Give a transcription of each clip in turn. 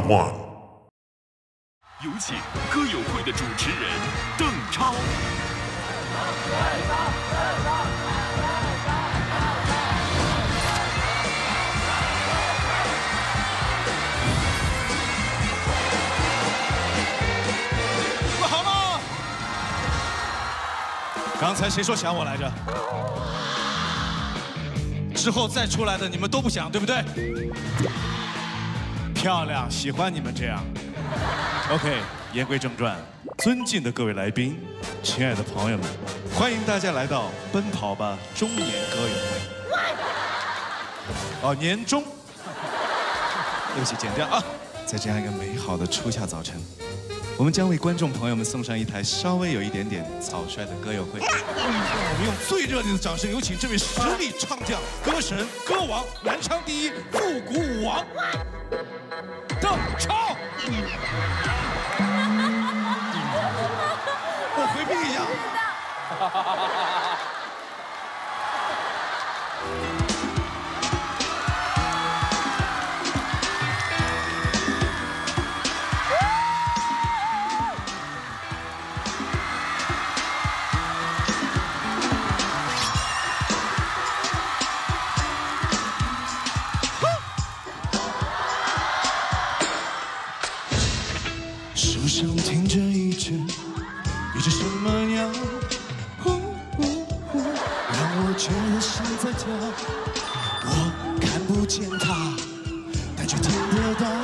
one。 有请歌友会的主持人邓超。 好了，刚才谁说想我来着？之后再出来的你们都不想，对不对？漂亮，喜欢你们这样。OK， 言归正传，尊敬的各位来宾，亲爱的朋友们，欢迎大家来到《奔跑吧中年歌友会》。哦，年终，对不起，剪掉啊！在这样一个美好的初夏早晨，我们将为观众朋友们送上一台稍微有一点点草率的歌友会。我们用最热烈的掌声，有请这位实力唱将、歌神、歌王、男唱第一、复古舞王邓超。我回避一下。树上停着一只什么鸟，让我觉得心在跳。我看不见它，但却听得到。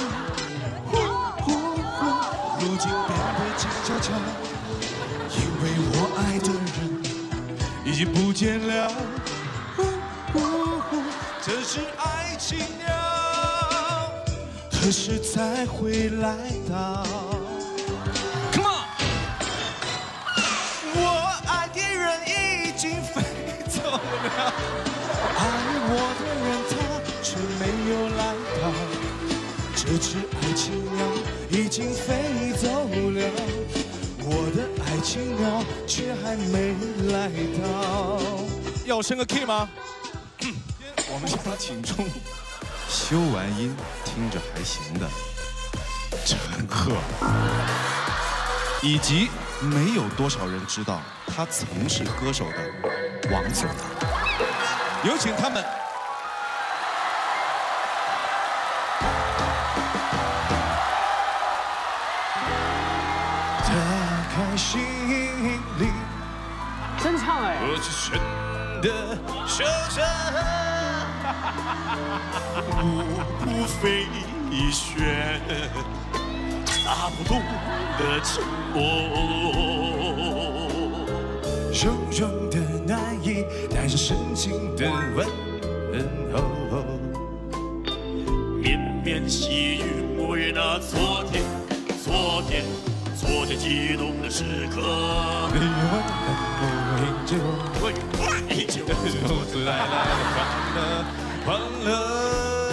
如今变得静悄悄，因为我爱的人已经不见了。这是爱情鸟，何时才会来到？爱我的人他却没有来到，这只爱情鸟已经飞走了，我的爱情鸟却还没来到。要升个 key 吗？我们先请出修完音听着还行的陈赫，以及没有多少人知道他曾是歌手的王祖蓝。有请他们。打开心里， 真唱哎！ 我只选的手上，不飞旋，打不动的沉默。柔柔的暖意，带着深情的问候。绵绵细雨沐浴那昨天激动的时刻。你问我依旧自来的欢乐。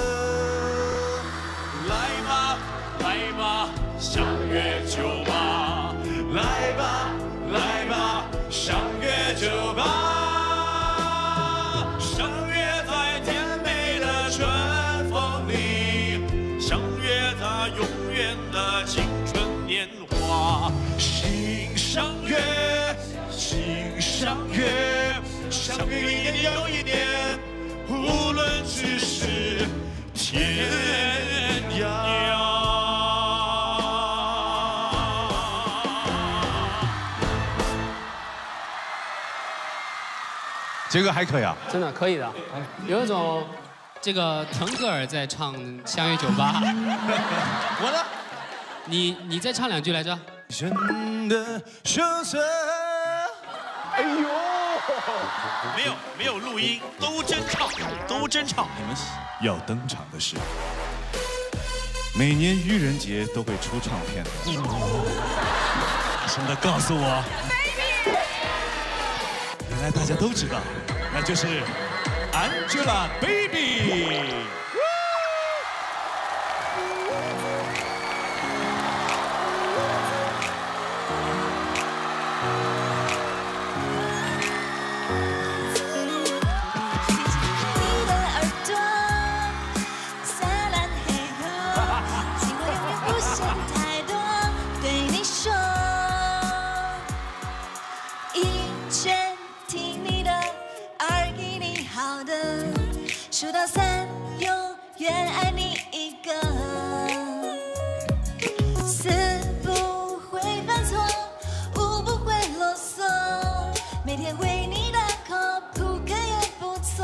来吧，相约酒吧，来吧，相约酒吧，相约在甜美的春风里，相约在永远的青春年华。心相约，相约一年又一年，无论只是天涯。这个还可以啊， 真的可以的，有一种这个腾格尔在唱《相约酒吧》。 我呢？ 你再唱2句来着。 真的羞涩。哎呦， 没有录音，都真唱。 你们要登场的是，每年愚人节都会出唱片的。大声的告诉我。原来大家都知道，那就是 Angelababy。 的，数到3，永远爱你一个。4不会犯错，5不会啰嗦，每天为你打 call， 扑克也不错，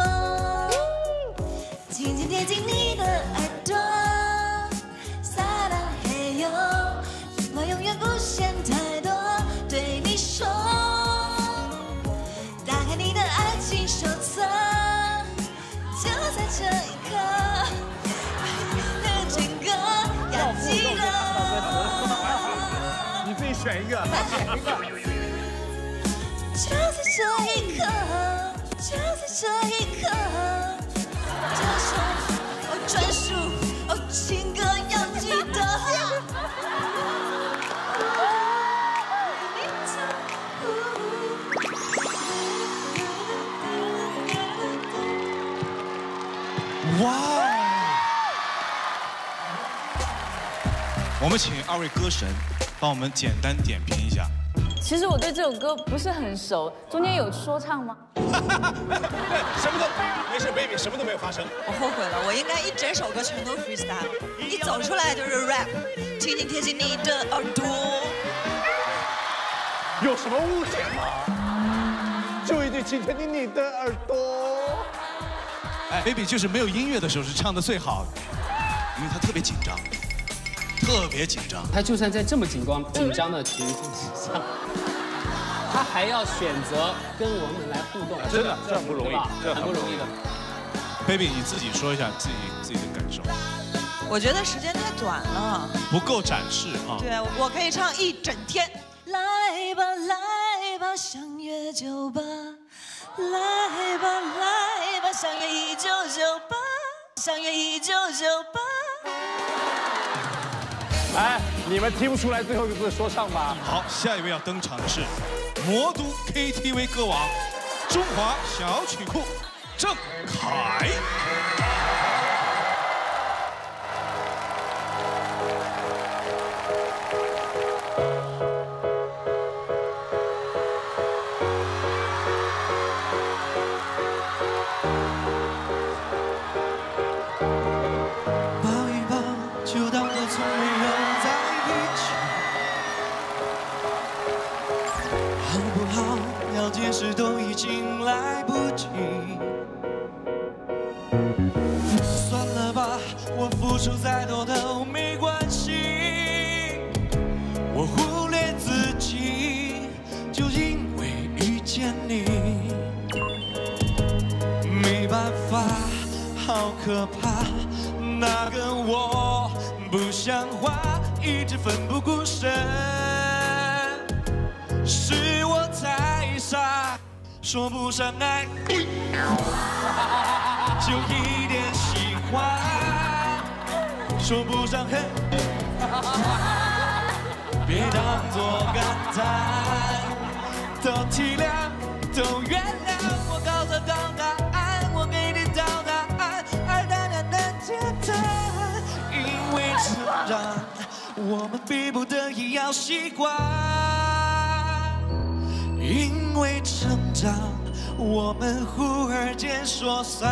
紧紧贴近你的耳朵，撒浪嘿呦，我永远不嫌太多，对你说。 你的爱情手册，就在这一刻，的整个要记得。 你自己选一个， 就在这一刻，就在这一刻，这首专属情歌要记得。 哇！我们请2位歌神帮我们简单点评一下。 其实我对这首歌不是很熟，中间有说唱吗？ 什么都没事 ，baby， 什么都没有发生。 我后悔了，我应该一整首歌全都 freestyle， 一走出来就是 rap， 紧紧贴近你的耳朵。 有什么误解吗？就一句紧贴近你的耳朵。 哎 ，baby 就是没有音乐的时候是唱的最好的，因为他特别紧张，特别紧张。 他就算在这么紧张的情境之下，他还要选择跟我们来互动， 真的，这很不容易， 很不容易的。 baby 你自己说一下自己的感受。 我觉得时间太短了， 不够展示啊。 对，我可以唱一整天。来吧来吧，相约酒吧。 来吧来吧，相约1998，相约1998。 哎，你们听不出来最后一个字说唱吗？ 好，下一位要登场的是魔都 KTV 歌王、中华小曲库郑恺。解释都已经来不及，算了吧，我付出再多都没关系。我忽略自己，就因为遇见你，没办法，好可怕。那个我不像话，一直奋不顾身，是我太傻，说不上爱，就一点喜欢，说不上恨，别当作感叹，都体谅，都原谅，我搞错搞答案，我给你找答案，而大家能简单，因为成长，我们逼不得已要习惯。因为成长，我们忽而间说散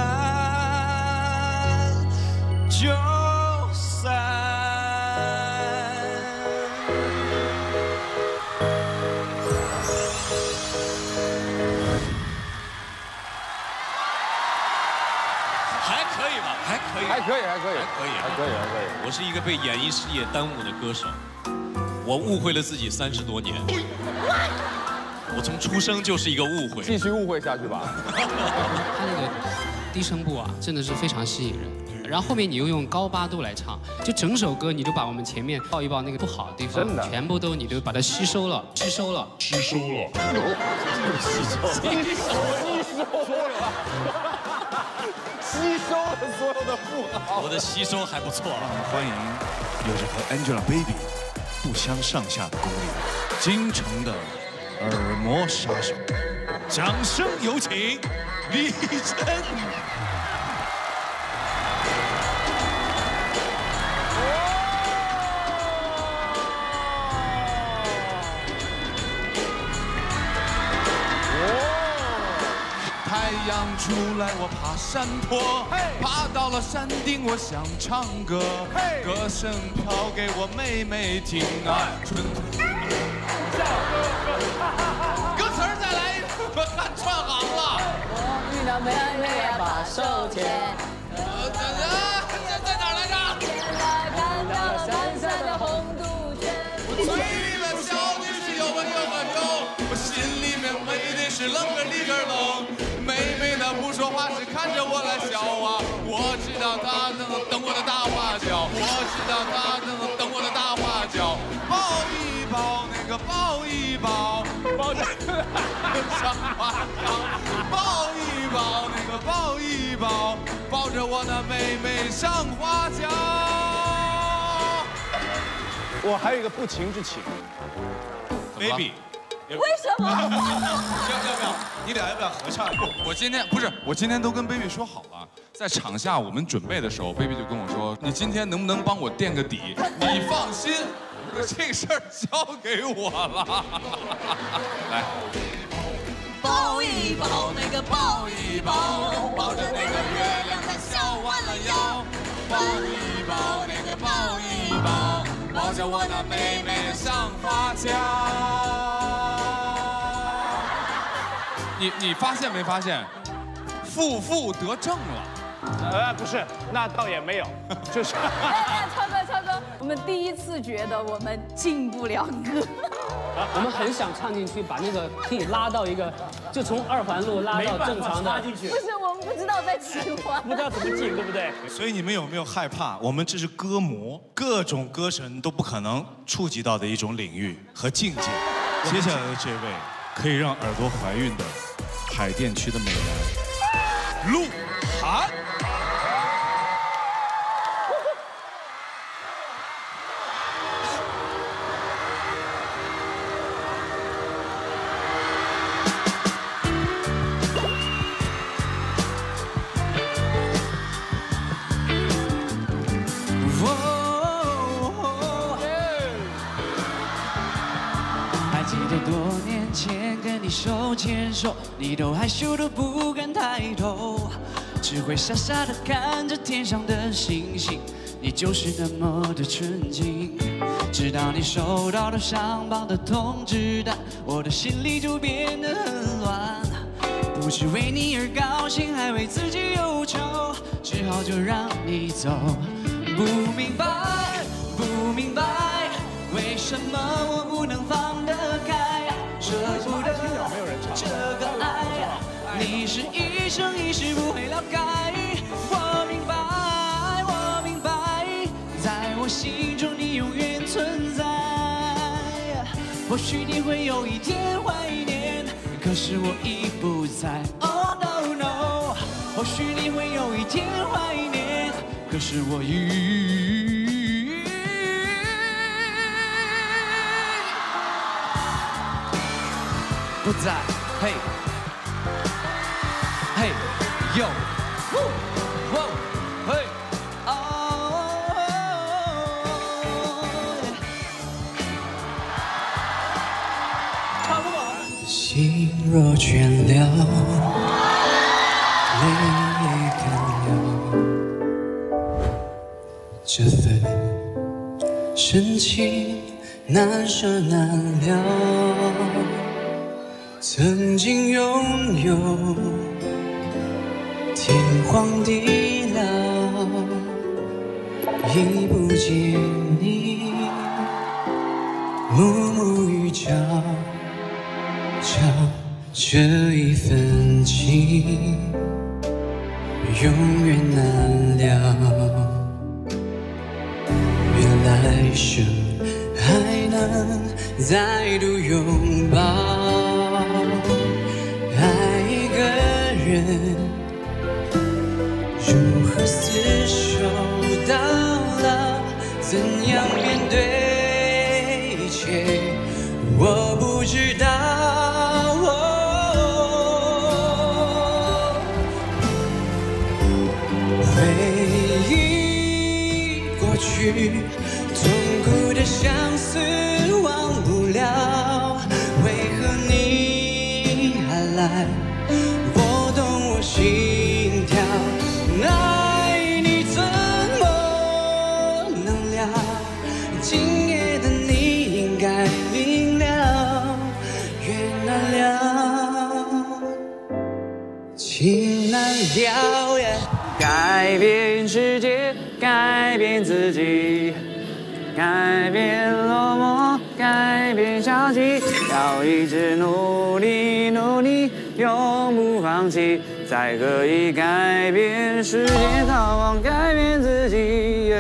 就散。 还可以吧？还可以， 还可以，还可以， 还可以， 还可以，还可以。 我是一个被演艺事业耽误的歌手，我误会了自己30多年。我从出生就是一个误会， 继续误会下去吧。 他那个低声部啊，真的是非常吸引人。然后后面你又用高八度来唱，就整首歌你就把我们前面抱一抱那个不好的地方， 真的全部都你都把它吸收了，吸收了，吸收了， 吸收了所有的不好。 我的吸收还不错。 欢迎有着和 Angelababy 不相上下的功力，京城的耳膜杀手，掌声有请李晨。 太阳出来，我爬山坡，爬到了山顶，我想唱歌，歌声飘给我妹妹听啊。春，歌词儿再来一个，我看串行了。 我遇到妹妹把手牵， 在哪儿来着？ 看到了蓝色的红杜鹃。 嘴里面笑的是有个有个有，我心里面美的是愣个里个愣。妹妹呢不说话，是看着我来笑啊。我知道她能等我的大花轿，我知道她能等我的大花轿。抱一抱那个抱一抱，抱着上花轿。抱一抱那个抱一抱，抱着我那妹妹上花轿。 我还有一个不情之请 ，baby， 为什么？ 要，你俩要不要合唱一个？ 我今天都跟 baby 说好了，在场下我们准备的时候 ，baby 就跟我说，你今天能不能帮我垫个底？你放心，这个事儿交给我了。来。 抱一抱那个抱一抱，抱着那个月亮它笑弯了腰。抱一抱那个抱一抱，抱着我那妹妹上花轿。 你发现没发现，负得正了？ 不是，那倒也没有，就是。 超哥，我们第一次觉得我们进不了歌。 我们很想唱进去，把那个可以拉到一个，就从2环路拉到正常的。 不是，我们不知道在几环， 不知道怎么进，对不对？ 所以你们有没有害怕？我们这是歌魔，各种歌神都不可能触及到的一种领域和境界。接下来的这位，可以让耳朵怀孕的海淀区的美男，鹿晗。 多年前跟你手牵手，你都害羞的不敢抬头，只会傻傻的看着天上的星星，你就是那么的纯净。直到你收到了上榜的通知单，我的心里就变得很乱，不是为你而高兴，还为自己忧愁，只好就让你走。不明白，不明白，为什么我不能放得开，舍不得这个爱，你是一生一世不会了解。我明白，我明白，在我心中你永远存在。或许你会有一天怀念，可是我已不在。Oh no no， 或许你会有一天怀念，可是我已不在。嘿，嘿，哟，哇，嘿，差不多。心若倦了，泪也干了，这份深情难舍难了。曾经拥有，天荒地老，已不见你，暮暮与朝朝，这一份情永远难了。愿来生还能再度拥抱。爱一个人，如何厮守到老？怎样面对一切？我不知道。回忆过去，痛苦的相思忘不了。为何你还来？我懂音难调耶。改变世界，改变自己，改变落寞，改变消极，要一直努力努力，永不放弃，才可以改变世界，逃亡改变自己。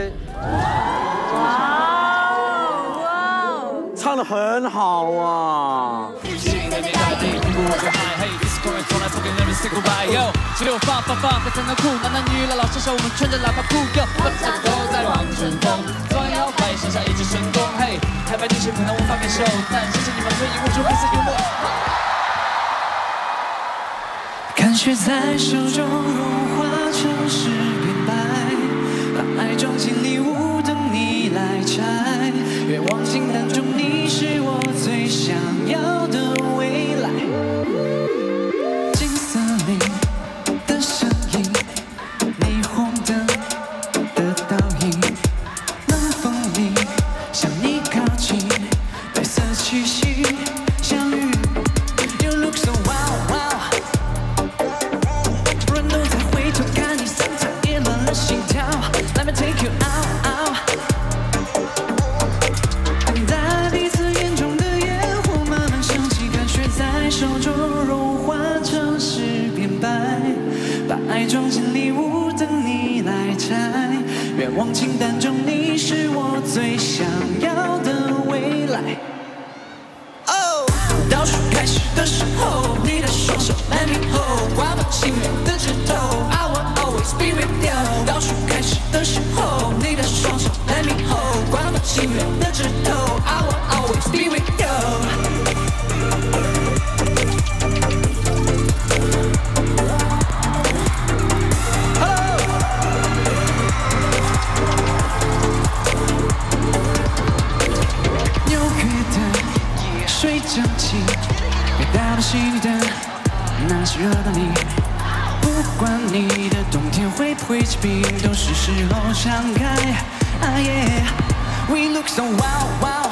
唱得很好啊！只有放，可才能酷，男女老少少，我们穿着喇叭裤，我们都在望春风，左摇摆，上下一直神功，嘿，台北女性可能无法感受，但谢谢你们可以悟出黑色幽默。看雪在手中融化成诗变白，把爱装进礼物等你来拆，愿望清单中你是我最想要的未来。金色里的声音，霓虹灯的倒影，冷风里向你靠近，白色气息相遇。You look so wow wow， 人都在回头看你，散场也乱了心跳。Let me take you out out。等待彼此眼中的烟火慢慢升起，看雪在手中融化成诗变白，把爱装进礼物等你来拆，愿望清单中你是我最想要的未来。倒数开始的时候，你的双手 let me hold， 挂满心愿的指头 I will always be with you。 倒数开始的时候，你的双手 let me hold， 挂满心愿的指头 I will always be with you。 纽约的水蒸气，别到了心里的那是热的你。不管你的冬天会不会结冰，都是时候敞开。啊耶 ，We look so wow wow。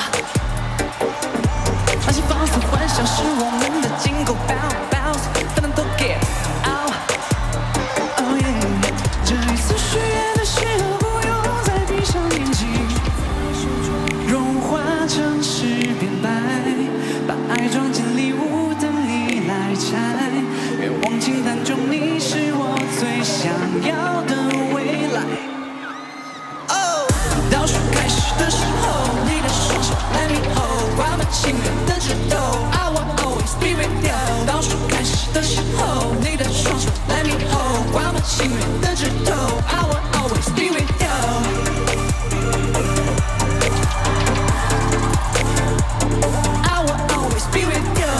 那些放肆幻想是我们的金狗 bounce， 反正都 get out。Oh yeah， 这一次许愿的时候不用再闭上眼睛，融化成诗变白，把爱装进礼物等你来拆，愿望清单中你是我最想要的未来。倒数开始的时候，你的双手 let me hold， 挂满心愿的指头 I will always be with you。 倒数开始的时候，你的双手 let me hold， 挂满心愿的指头 I will always be with you。 I will always be with you。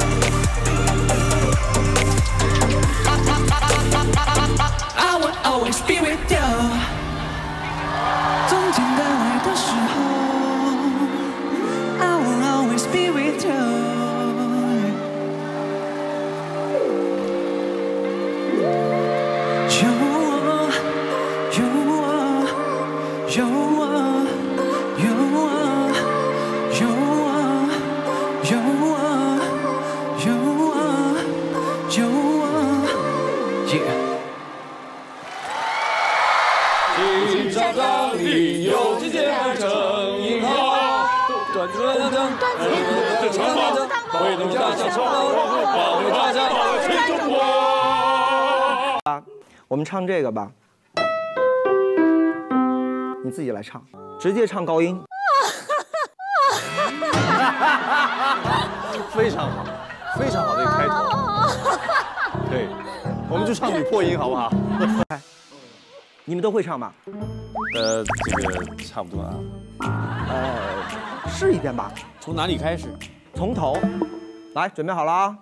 I will always be with you。 冬天到来的时候 I will always be with you。 有我，有我，有我，有我，有我，有我，有我，有我 ，Yeah。 请找到理由，集结而成银行。转转转，挥动家乡，保卫大家，保卫全中国。 我们唱这个吧，你自己来唱，直接唱高音。 非常好，非常好的一个开头。对，我们就唱女破音好不好？ 你们都会唱吧？ 这个差不多啊。 试一遍吧。 从哪里开始？ 从头。来，准备好了啊！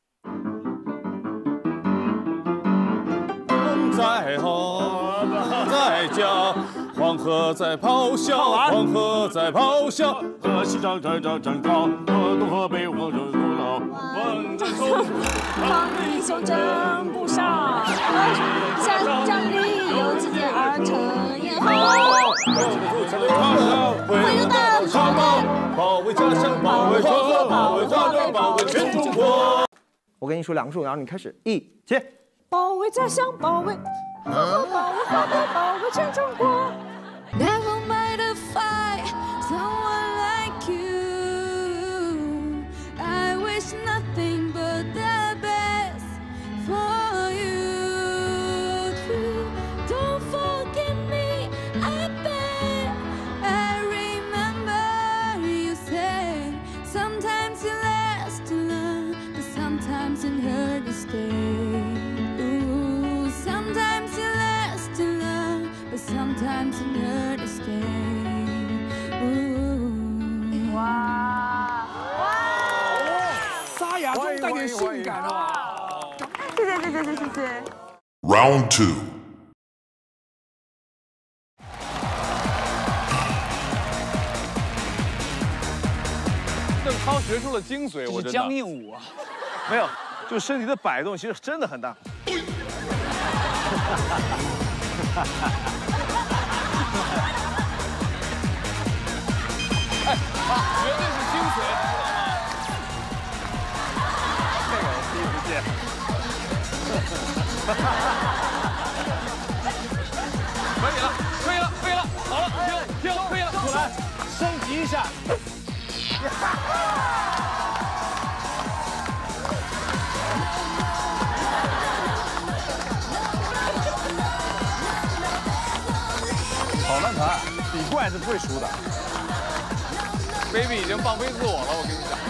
风在吼，在叫，黄河在咆哮，黄河在咆哮。河西长高，东河北我就不老。问政松， 抗力修正不少，想象力由集结而成也好。回到长岛， 保卫家乡，保卫黄河，保卫大江，保卫全中国。 我跟你说2个数，然后你开始，1、起。 保卫家乡，保卫，保卫华北，保卫全中国。Never mind a fight, someone like you. I wish nothing but the best for you. Don't forget me, I beg. I remember you say sometimes it lasts to learn, but sometimes it hurts to stay. Ooh, sometimes it lasts to learn, but sometimes it hurts to stay. Ooh. 哇！沙哑中带点性感哦。 谢谢。 Round 2. 邓超学出了精髓，我真的。 僵硬舞啊， 没有，就身体的摆动其实真的很大。 哎，绝对是精髓。 这个我第一次见。 可以了，可以了，可以了，好了，停，可以了，出来，升级一下。 好烂盘，比怪是不会输的。 baby 已经放飞自我了，我跟你讲。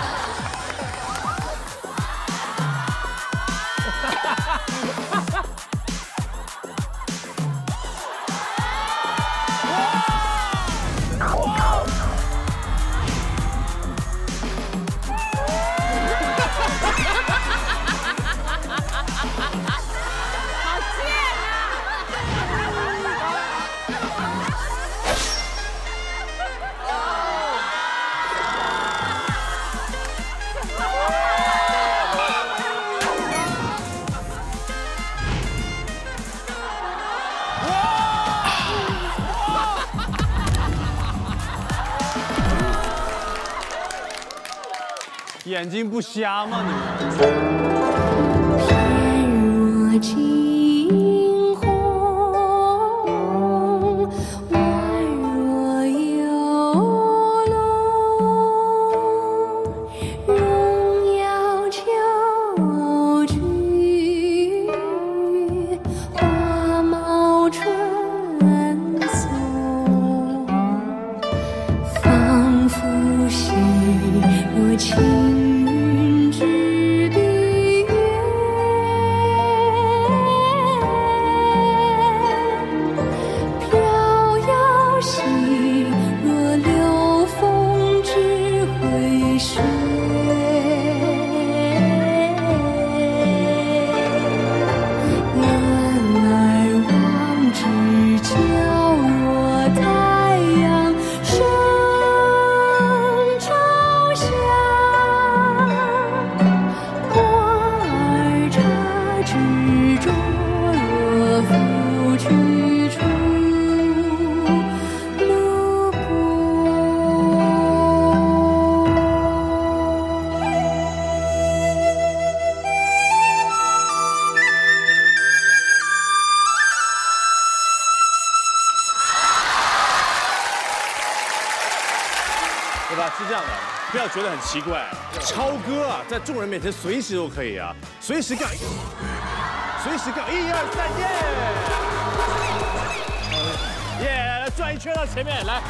眼睛不瞎吗你？ 片若惊鸿，宛若游龙，荣耀久居，花茂春松，仿佛是若轻。 对吧？是这样的，不要觉得很奇怪。超哥啊，在众人面前随时都可以啊，随时干，随时干，1、2、3，耶！耶，转一圈到前面来。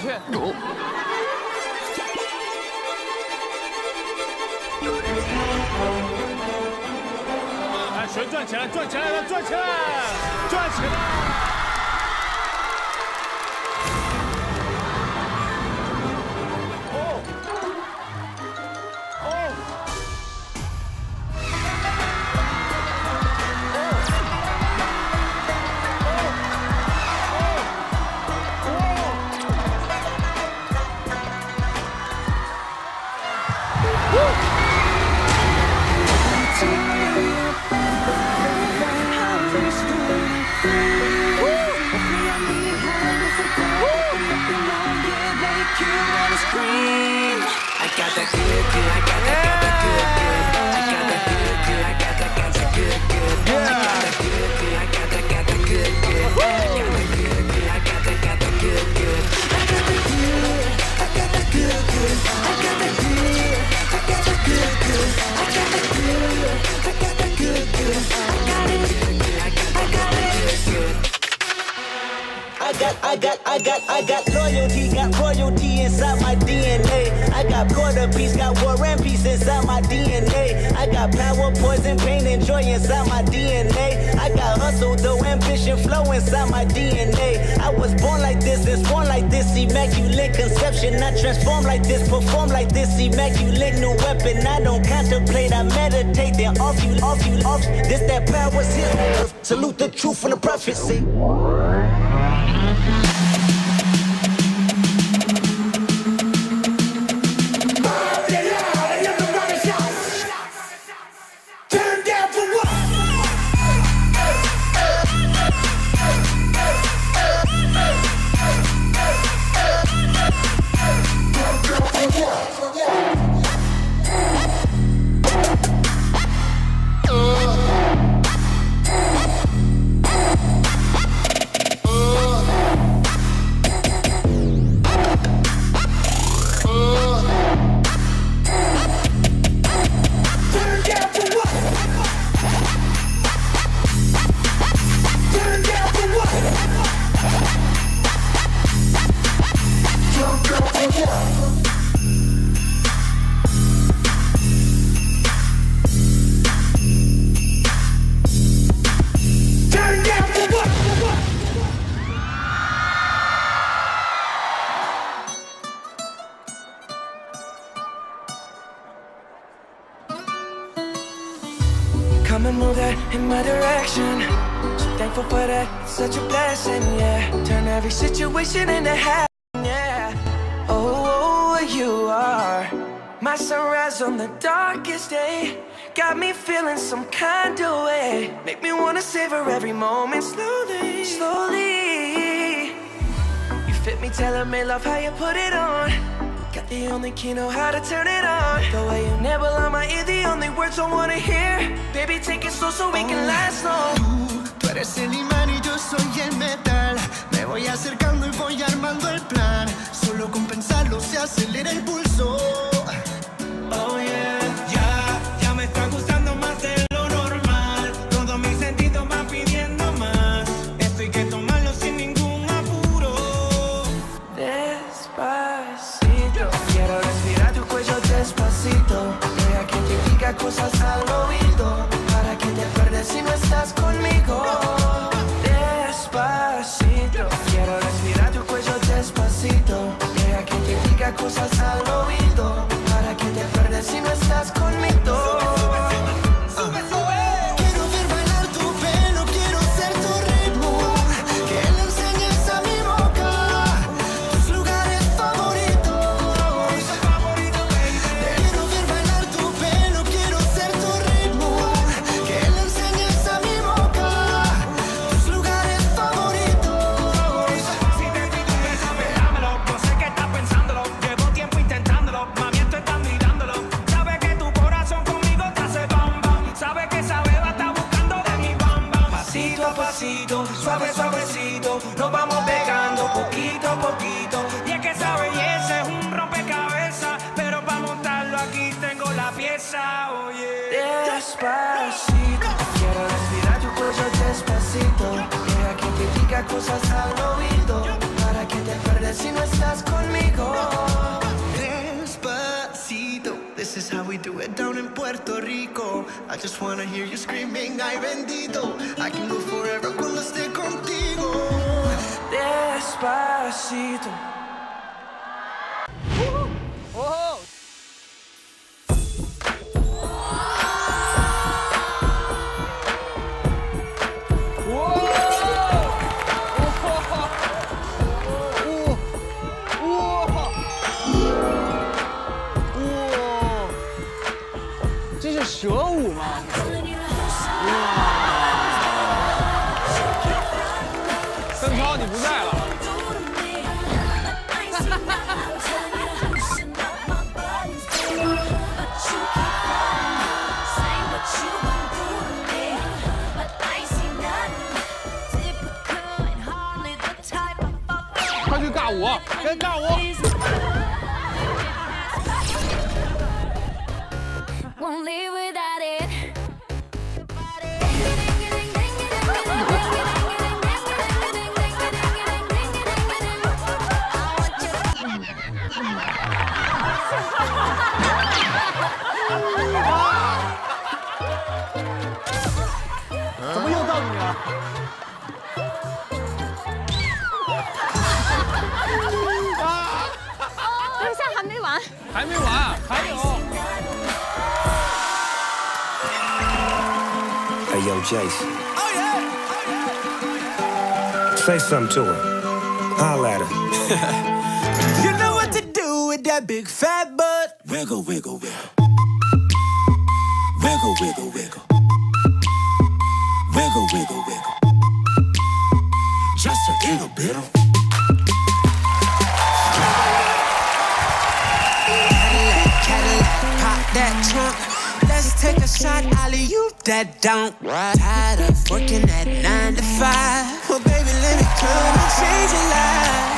去。 来，旋转起来，转起来了，转起来，转起来。 I got loyalty, got royalty inside my DNA. I got quarter piece, got war and peace inside my DNA. I got power, poison, pain, and joy inside my DNA. I got hustle, though, ambition, flow inside my DNA. I was born like this, and born like this, immaculate conception. I transform like this, perform like this, immaculate new weapon. I don't contemplate, I meditate, then off you. This that power's here on earth. Salute the truth and the prophecy. Come and move that in my direction. So thankful for that, it's such a blessing, yeah. Turn every situation into heaven, yeah. Oh, you are my sunrise on the darkest day. Got me feeling some kind of way. Make me wanna savor every moment slowly, slowly. You fit me, telling me love how you put it on. Got the only key, know how to turn it on. The way you nibble on my ear, the only words I wanna hear. Baby, take it slow so we can last long. Tú eres el imán y yo soy el metal. Me voy acercando y voy armando el plan. Solo con pensarlo se acelera el pulso. Oh yeah, ya me está gustando más de lo normal. Todos mis sentidos van pidiendo más. Esto hay que tomarlo sin ningún apuro. Despacito, quiero respirar tu cuello despacito. Deja que te diga cosas al oído, para que te acuerdes si no estás conmigo. Despacito, quiero respirar tu cuello despacito. Deja que te diga cosas al oído, para que te acuerdes si no estás conmigo. Quiero ver bailar tu pelo, quiero ser tu ritmo. Que le enseñes a mi boca tus lugares favoritos. Quiero ver bailar tu pelo, quiero ser tu ritmo. Que le enseñes a mi boca tus lugares favoritos. Si te pido un beso, dámelo. Yo sé que estás pensándolo. Llevo tiempo intentándolo. Mami, esto estás mirándolo. Sabes que tu corazón conmigo te hace bam bam. Sabes que esa beba está buscando de mi bam bam. Pasito a pasito, suave suavecito, nos vamos pegando poquito a poquito. Y es que esa belleza es un rompecabezas, pero para montarlo aquí tengo la pieza. Oye, despacito, quiero respirar tu cuello despacito. Deja que te diga cosas al oído, para que te acuerdes si no estás conmigo. Despacito, this is how we do it down in Puerto Rico. I just wanna hear you screaming, ay bendito. I can go forever cuando esté contigo. Despacito. Oh. 这是蛇舞吗？哇！邓超，你不在了。快去尬舞，跟尬舞。 Won't live without it. What? 怎么又到你了？ 等一下，还没完。 还没完，还有。 Hey, yo, Jason. Oh, yeah. Say something to her. Holla at her. You know what to do with that big fat butt. Wiggle, wiggle, wiggle. Wiggle, wiggle, wiggle. Wiggle, wiggle, wiggle. Just a little bit. Cadillac, pop that trunk. Let's take a shot, alley-oop that don't. Tired of working at 9 to 5. Well, baby, let me come and change your life.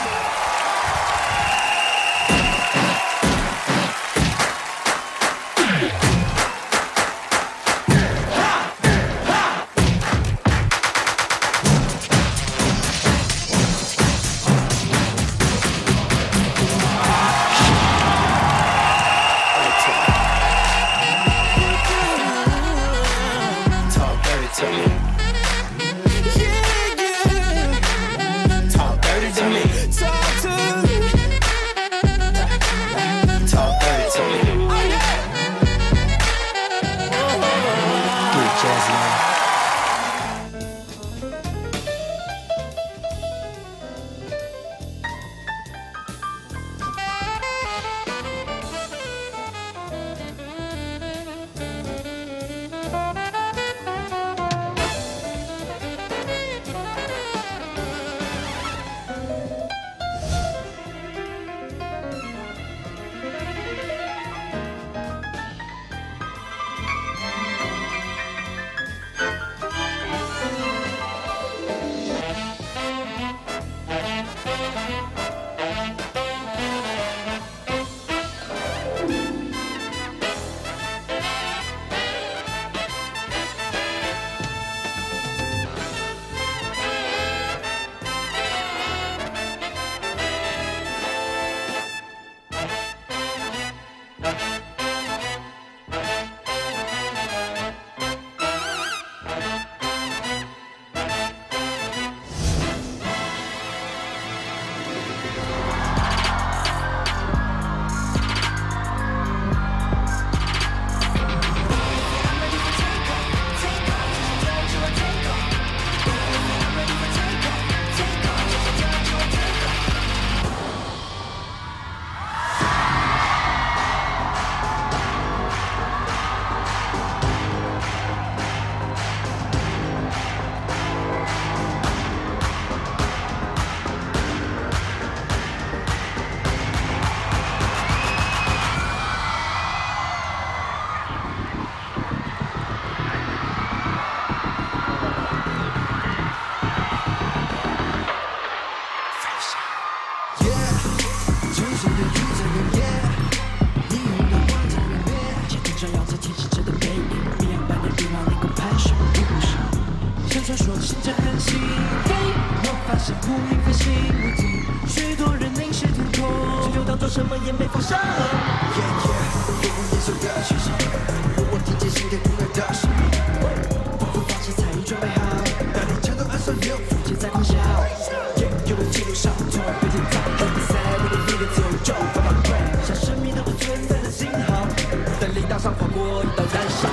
装作什么也没发生。不顾严肃的讯息，如我听见心跳不断的声音，仿佛发现才已准备好，带领强度按顺流，附近在狂笑。有人记录上，从而被天堂，比赛为了你的自由就发发挥，像生命都不存在的信号，在雷达上划过一道燃烧。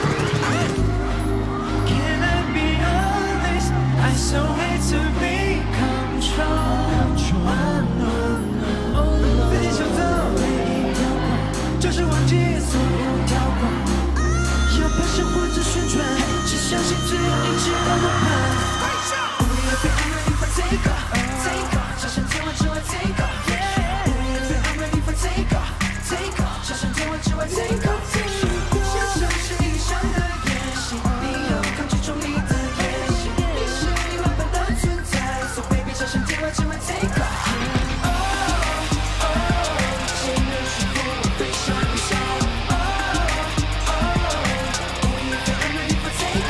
Can I be honest? I so hate to be control. Oh, 飞行的每一条光，就是忘记所有条框。要攀升或者旋转，只相信只有你知道我怕。I'm ready for take off, take off， 想象天外之外 take off。I'm ready for take off, take off， 想象天外之外 take off。享受是理想的演习，你有抗拒重力的演习，你是意外般的存在 ，So baby， 想象天外之外 take off。谁能束缚我飞上云霄？I'm ready for take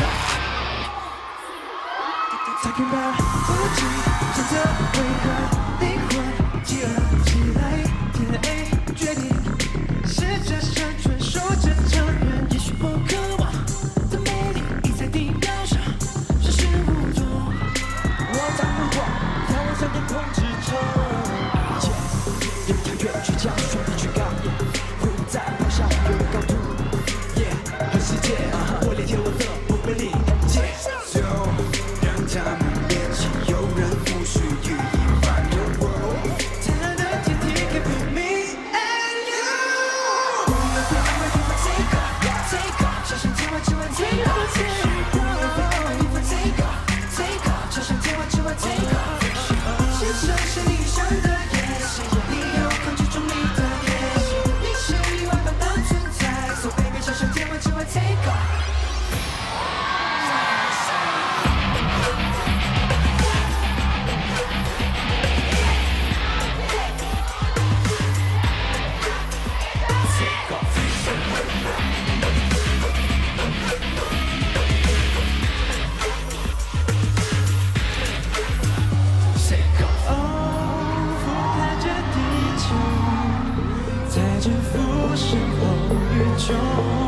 off。Talking about 不羁，选择为何灵魂饥饿起来 ，DNA 决定，试着生存，说着承认，也许不渴望的美丽已在地表上实实无踪。 我在目光，眺望向天空之城，越跳越倔强，双臂去刚，挥舞在咆哮，有个高度，和世界，我连天我的不被理解，就让他们练习，有人不许予以反右。 灿烂的天体可以 put me and you。I'm ready for take off, take off， 想象天外之外 take off。I'm ready for take off, take off， 想象天外之外 take off。现实是理想的演习，你有抗拒重力的演习，你是意外般的存在 ，So baby， 想象天外之外 take off。在这浮世风雨中，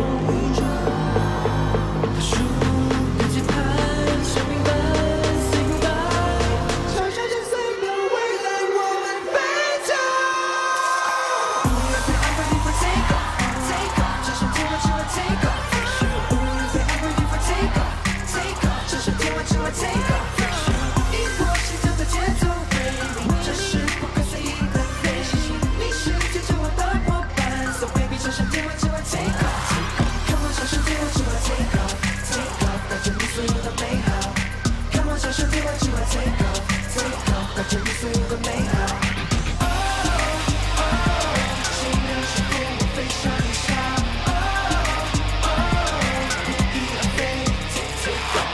数个键盘，生命般 say goodbye， 嘲笑着谁的未来，我们飞走。I'm ready for take off, take off， 想象天外之外 take off。I'm ready for take off, take off， 想象天外之外 take off。一波心跳的节奏 ，baby， 这是不可思议的飞行，你是接着我的伙伴 ，So baby， 想象天外之外 take off。Come on， 想象天外之外 take off，take off， 带着你所有的美好。Come on， 想象天外之外 take off，take off， 带着你所有的美好。谁能束缚我飞上云霄？一而飞 ，take off。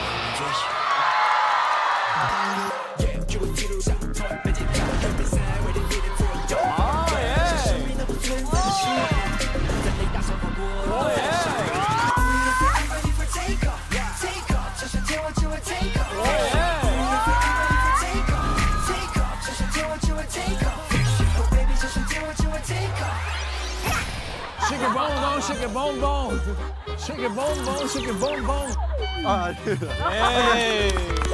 有我记录上，从而被天堂，比赛为了你的自由像生命都不存在的信号，在雷达上划过一道燃烧。I'm ready for take off, take off， 想象天外之外 take off。I'm ready for take off, take off， 想象天外之外 take off。Oh baby， 想象天外之外 take off。Shake it boom boom, shake it boom boom, shake it boom boom, shake it boom boom。 啊，对的，哎，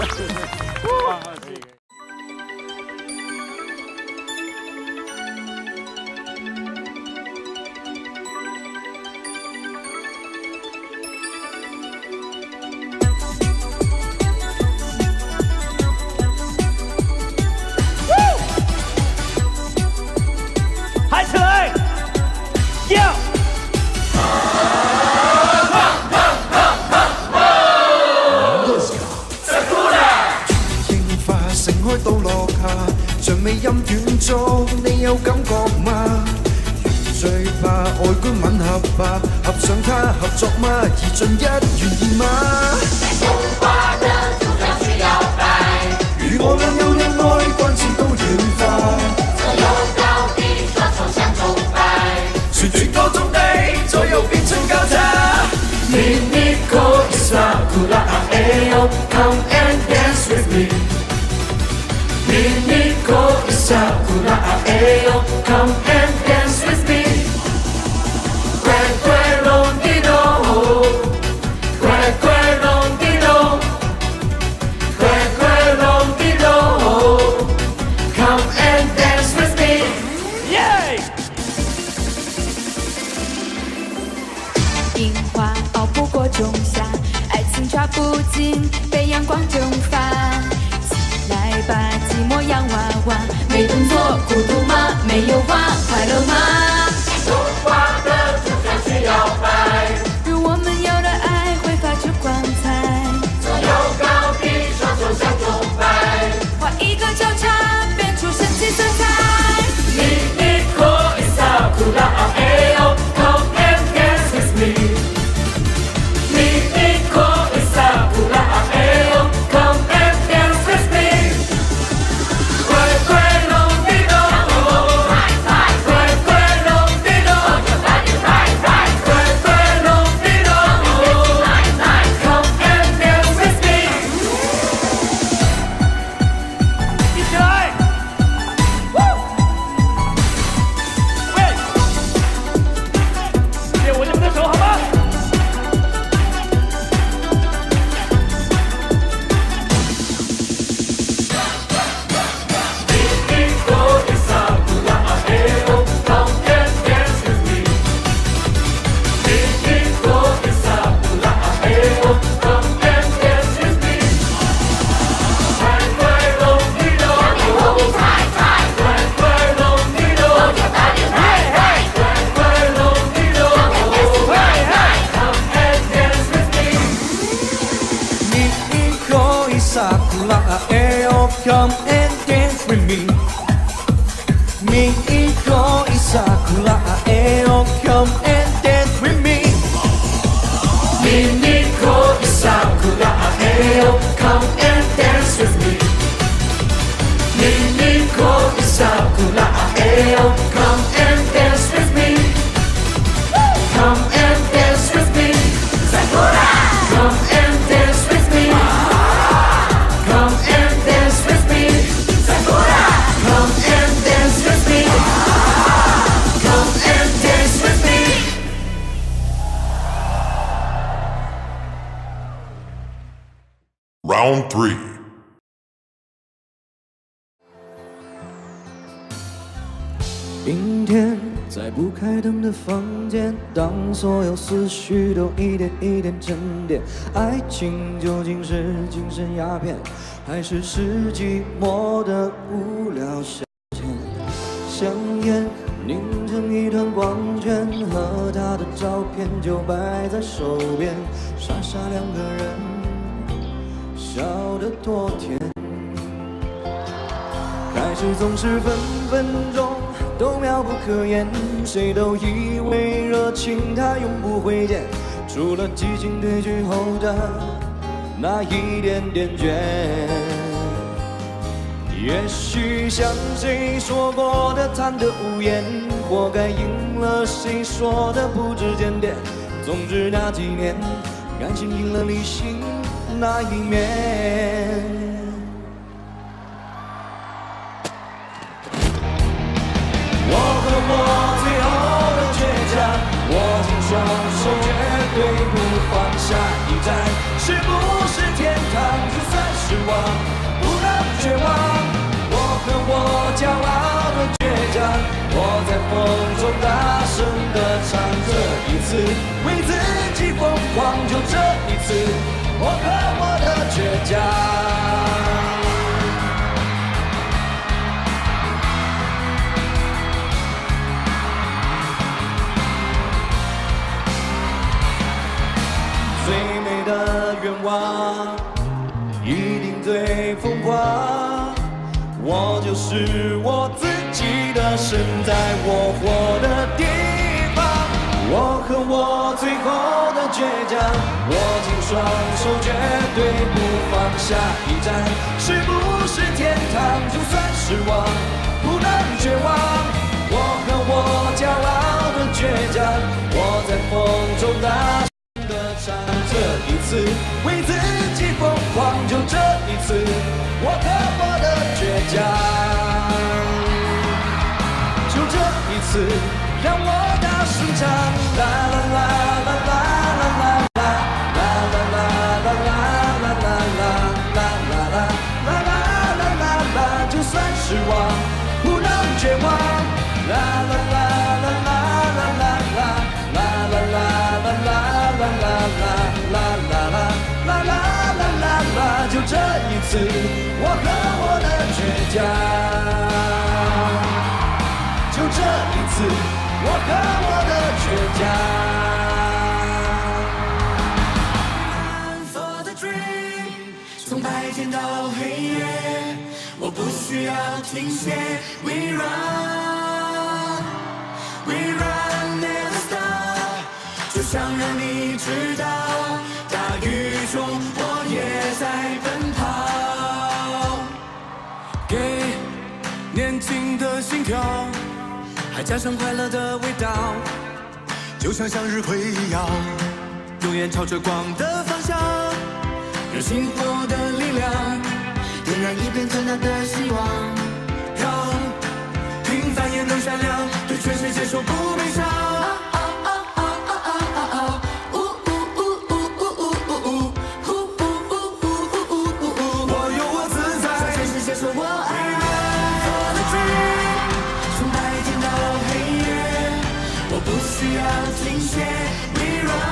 嗨起来 ，Yo！ 盛開到落下，像尾音斷續，你有感覺嗎？最怕外觀吻合吧，合上它合作嗎？而盡一願意嗎？與我倆有戀愛關係都軟化，左右交替雙手相崇拜，旋轉高中地左右變成交叉。Miniko Isakura Aeo, come and dance with me. Miniko Isakura Aeo, come and dance 不尽被阳光蒸发。起来吧，寂寞洋娃娃，没动作孤独吗？没有花快乐吗？ 童话的主角需摇摆， 如我们有的爱会发出光彩。 左右高低，双手向钟摆， 画一个交叉，变出神奇色彩。 你可以撒库拉啊哎呦 ，Come and dance with me。你可以撒库拉啊哎呦 ，Come and dance with me。快快隆地咚，快快隆地咚，快快隆地咚 ，Come and dance with me。一起来。 借我你们的手好吗？Come and dance with me. Me iko isakura aeo. Come and dance with me. Me iko isakura aeo. Come and dance with me. Me iko isakura aeo. Come and dance with me. Come and dance with me. Sakura. Come and dance with me. Come and dance with me. Sakura. Come and dance with me. Come and dance with me. Round 3. 阴天，在不开灯的房间，当所有思绪都一点一点沉淀，爱情究竟是精神鸦片，还是寂寞的无聊消遣？香烟拧成一团光圈，和他的照片就摆在手边，傻傻两个人，笑得多甜。开始总是分分钟都妙不可言，谁都以为热情它永不会减，除了激情褪去后的那一点点倦。也许像谁说过的贪得无厌，活该应了谁说的不知检点。总之那几年，感情赢了理性那一面。我和我最后的倔强，握紧双手，绝对不放下一站。是不是天堂？就算失望，不能绝望。我和我骄傲的倔强，我在风中大声地唱。这一次为自己疯狂，就这一次，我和我的倔强。最美的愿望，一定最疯狂。我就是我自己的神，在我活的地方。我和我最后的倔强，握紧双手，绝对不放下一站。是不是天堂？就算失望，不能绝望。我和我骄傲的倔强，我在风中大声地唱。这一次为自己疯狂，就这一次，我和我的倔强。就这一次，让我大声唱，啦啦啦啦啦啦啦啦啦啦啦啦啦啦啦啦啦啦，就算失望，不能绝望，啦啦啦啦啦啦啦啦啦啦啦啦啦啦啦啦啦啦啦。 次，我和我的倔强。就这一次，我和我的倔强。 Run for the dream， 从白天到黑夜，我不需要停歇。We run，We run never stop， 就想让你知道，大雨中我也在奔跑。给年轻的心跳，还加上快乐的味道，就像向日葵一样，永远朝着光的方向，有星火的力量，点燃一片灿烂的希望，让平凡也能闪亮，对全世界说不悲伤。我有我自在，向全世界说我爱。不需要停歇 ，We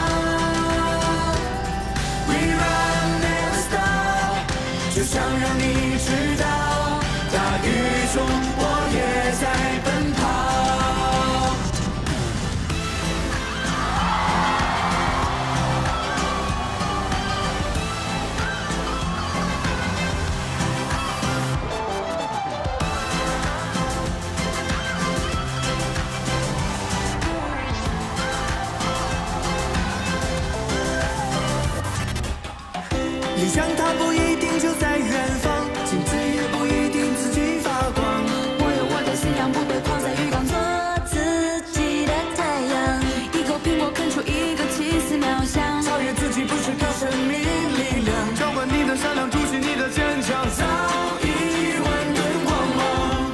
run，We run never stop， 就想让你知道，大雨中我也在奔跑。理想它不一定就在远方，镜子也不一定自己发光。 我有我的信仰，不被框在浴缸，做自己的太阳。一口苹果啃出一个奇思妙想， 超越自己不是靠生命力量，浇灌你的善良，筑起你的坚强，早已万吨光芒。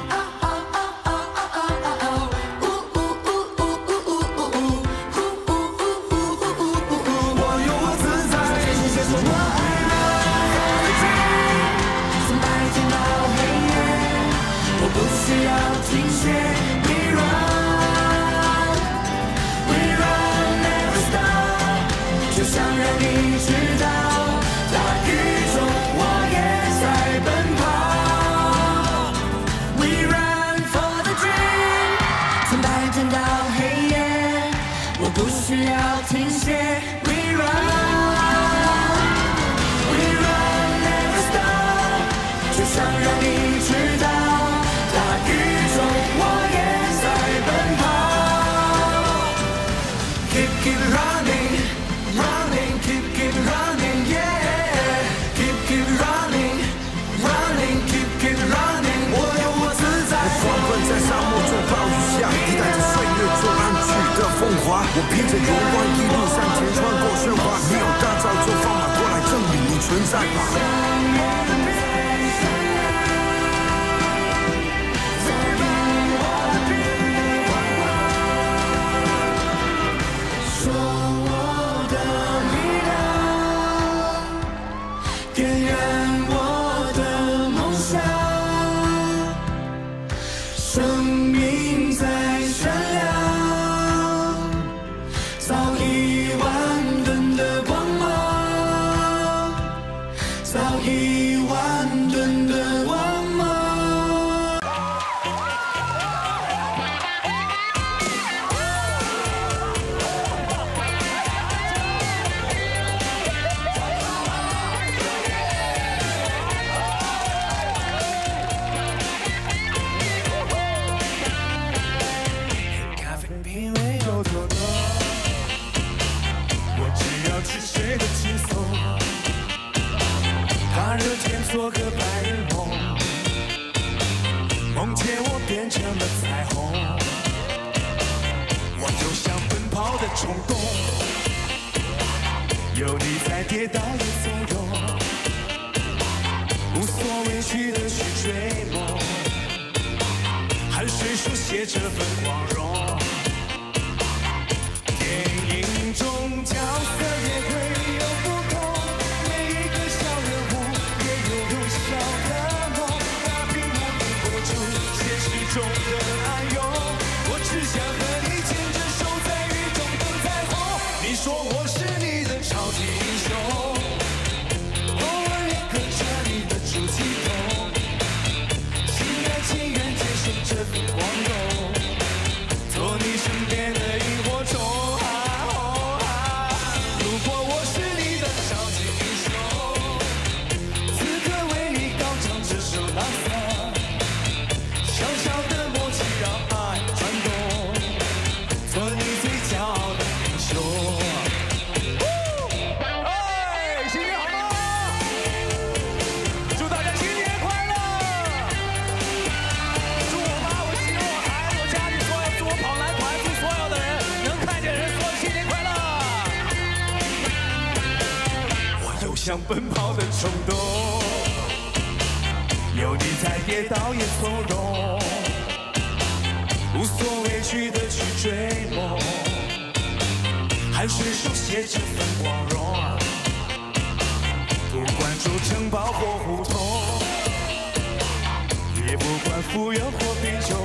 我有我自在，全世界说我爱。不需要停歇 ，We run，We run never stop， 就想让你知道，大雨中我也在奔跑。We run for the dream， 从白天到黑夜，我不需要停歇 ，We run，We run never stop， 就想让你知道。Keep running, running, keep running, yeah. Keep running, running, keep running. 我有我自在。 我狂奔在沙漠中暴雨下，你带着岁月做安居的风华。我披着油光一路向前穿过喧哗。你有大招就放马过来证明你存在吧。 生命在闪亮，早已万吨的光芒，早已万吨的光芒。 睡得轻松，大热天做个白日梦，梦见我变成了彩虹，我有想奔跑的冲动，有你在跌倒也从容，无所畏惧的去追梦，汗水书写这份光荣。电影中角色也会有不同，每一个小人物也有微笑的梦，大屏幕里播出现实中的暗涌，我只想和你牵着手在雨中等彩虹。你说我是你的超级英雄，偶尔也跟着你的主想奔跑的冲动。有你在，跌倒也从容，无所畏惧的去追梦，汗水手写这份光荣，不管住城堡或胡同，也不管富有或贫穷，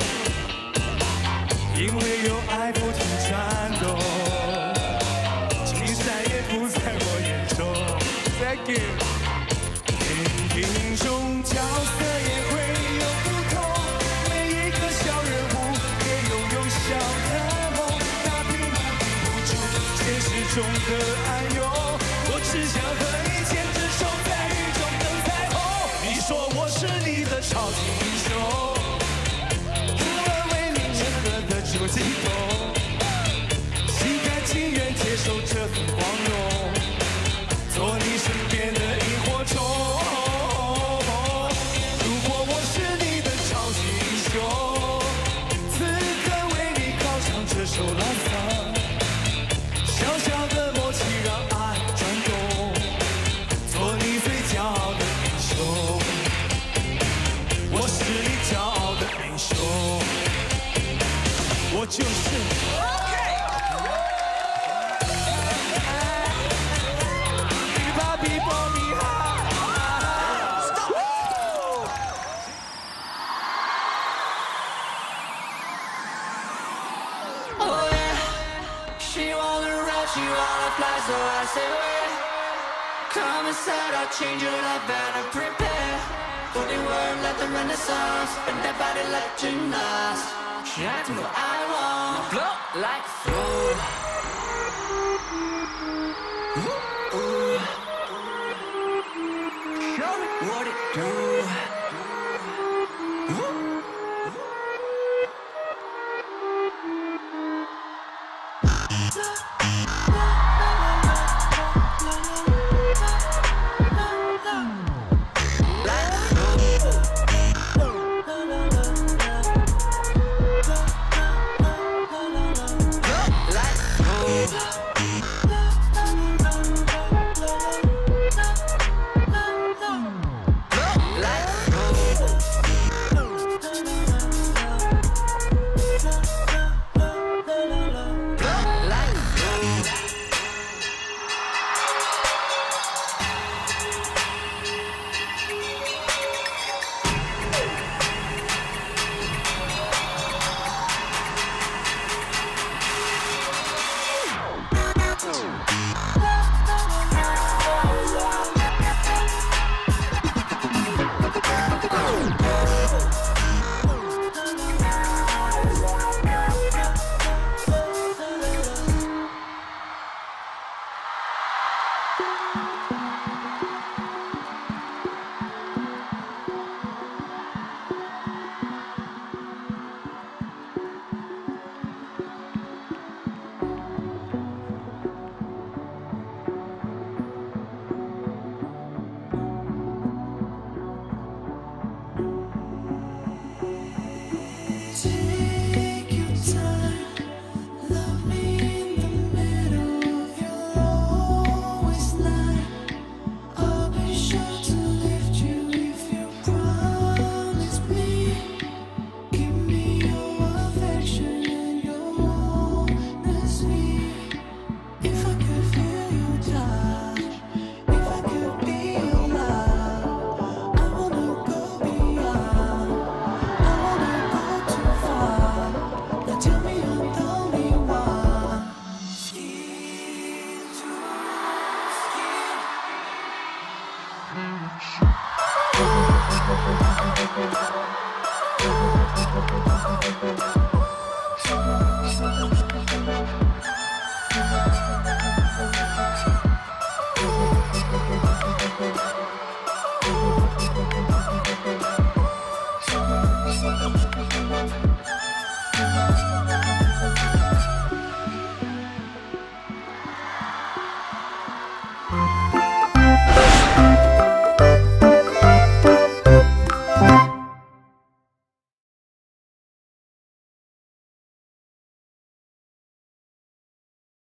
因为有爱不停颤动，请再也不在我眼中。Thank you。电影中角色也会有不同，每一个小人物也拥有小的梦，那并不住现实中的暗涌。我只想和你牵着手，在雨中等彩虹。你说我是你的超级英雄。多激动，心甘情愿接受这份光荣，做你身边的萤火虫。如果我是你的超级英雄，此刻为你高唱这首浪丧，小小的默契让爱转动，做你最骄傲的英雄。我是你骄傲的英雄。我就是。 Oh yeah, she wanna ride, she wanna fly, so I say wait. Come inside, I'll change your life, better prepare. For the world like the Renaissance, bend that body like gymnast. That's what I want. Flow like food. Show me what it do. Thank you.